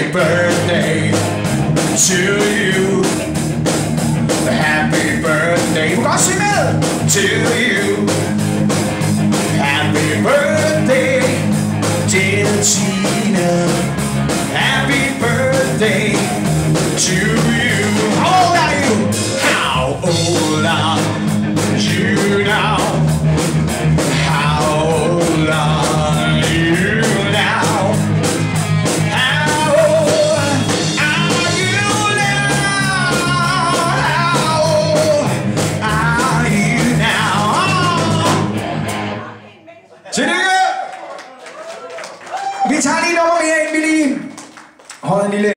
Happy birthday to you. Happy birthday, we're gonna sing it to you. Happy birthday, dear Tina. Happy birthday to you. How old are you? How old are you now? How old are you now? How old are you now? How old are you now? ชื่อนี้พี่ชาลีน้องเมียบิลลี่ฮอลแลนด์